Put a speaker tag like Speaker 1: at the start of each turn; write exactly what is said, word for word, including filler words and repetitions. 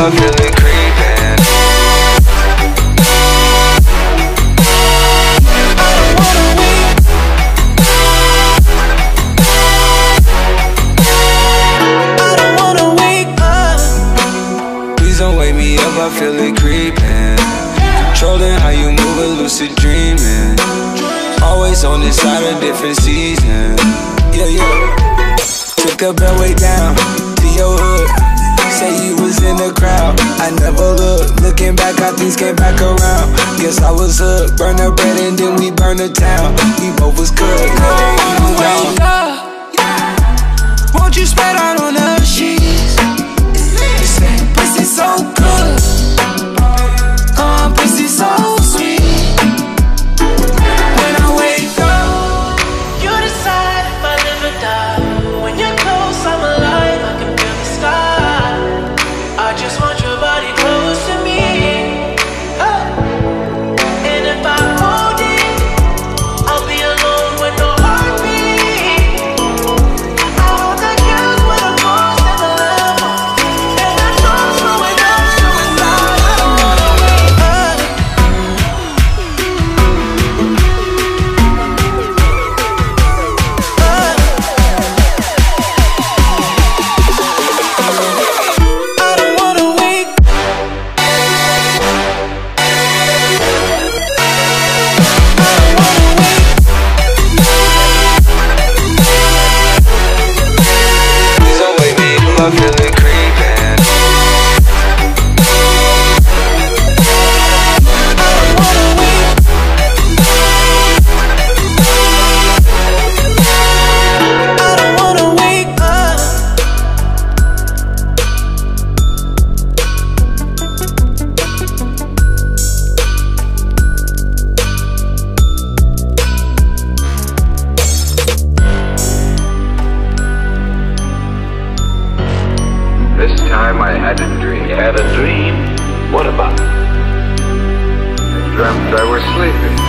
Speaker 1: I feel it creeping.
Speaker 2: I don't wanna wake up.
Speaker 1: Please don't wake me up, I feel it creeping. Controlling how you move, a lucid dreaming. Always on this side of different season. Yeah, yeah. Took the beltway down to your hood. Say you was in the crowd, I never looked. Looking back, how things came back around. Guess I was hooked. Burn the bread and then we burn the town. We both was cooked.
Speaker 2: Wake up. Won't you spread out on the sheets? Pussy so good. Oh, pussy so sweet. When I wake up,
Speaker 3: You decide if I live or die. When you're close, I'm alive, I can feel the sky. I just want your body close to me. Oh. And if I hold it, I'll be alone with no heartbeat. I hold the kills with a ghost and the level. And I trust you without suicide. I don't wanna wake up.
Speaker 2: I don't wanna wake up.
Speaker 1: Please don't wake me up, I feel it creeping.
Speaker 2: I don't wanna wake up.
Speaker 4: This time I had a dream. You had a dream? What about it? I dreamt I was sleeping.